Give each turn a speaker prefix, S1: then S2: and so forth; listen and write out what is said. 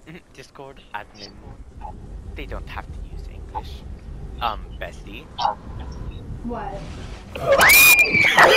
S1: Discord admin, they don't have to use English. Bestie.
S2: What?